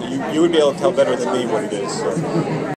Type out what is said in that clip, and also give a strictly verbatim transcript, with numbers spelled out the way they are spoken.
you, you would be able to tell better than me what it is. So.